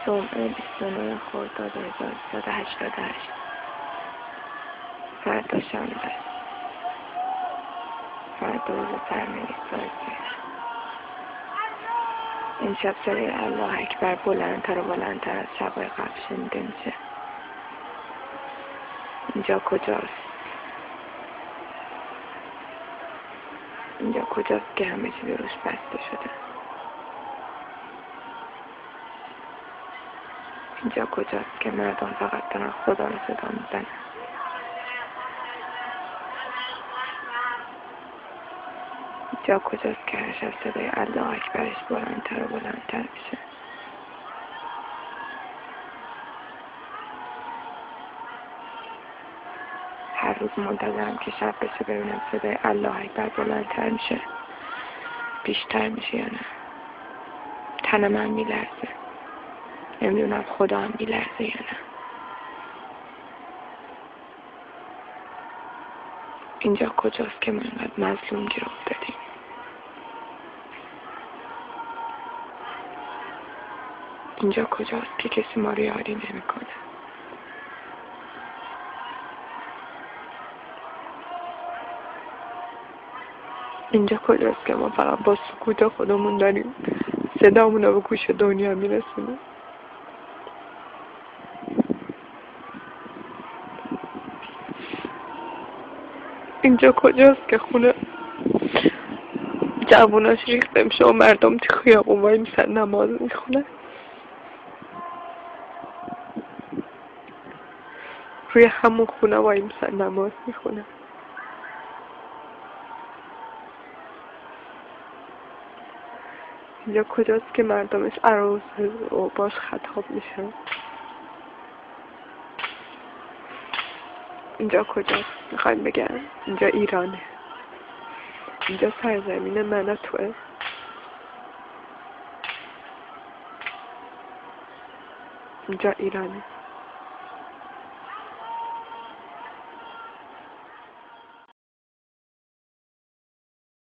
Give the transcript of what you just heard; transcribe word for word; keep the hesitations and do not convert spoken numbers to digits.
جمعه بیست و نه خرداد هزار و سیصد و هشتاد و هشت، فردا شنبه است. فردا روز سرنوشت سازی. این شب صدای الله اکبر بلندتر و بلندتر از شب‌های قبل شنیده میشه. اینجا کجاست؟ اینجا کجاست که همه چیز روش بسته شده؟ اینجا کجاست که مردم فقط دارن خدا رو صدا میزنن؟ اینجا کجاست که هر شب صدای الله اکبرش بلندتر و بلندتر میشه؟ هر روز منتظرم که شب بشه ببینم صدای الله اکبر بلندتر میشه، بیشتر میشه یا نه. تن من میلرزه، نمیدونم خدا هم میلرزه یا نه. اینجا کجاست که ما اینقدر مظلوم گیر افتادیم؟ اینجا کجاست که کسی ما رو یاری نمیکنه؟ اینجا کجاست که ما فقط با سکوت خودمون داریم صدامون رو به گوش دنیا میرسونیم؟ اینجا کجاست که خونه جووناش ریخته میشه و مردم تو خیابون وای میسن نماز میخونن؟ روی همون خونه وای میسن نماز میخونن؟ اینجا کجاست که مردمش عروس و باش خطاب میشن؟ اینجا کجاست؟ میخوایم بگم اینجا ایرانه، اینجا سرزمین من و توه. اینجا ایرانه.